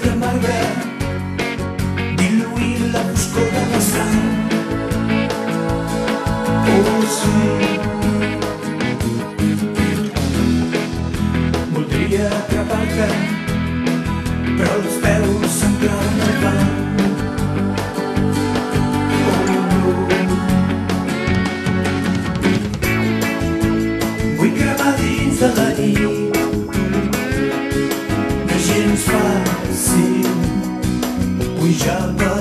de marbre, diluint la foscor de la sang. Oh, sí. Voldria atrapar-te, però els peus se'm claven al banc. Vull cremar dins de la nit, no és gens fàcil pujar per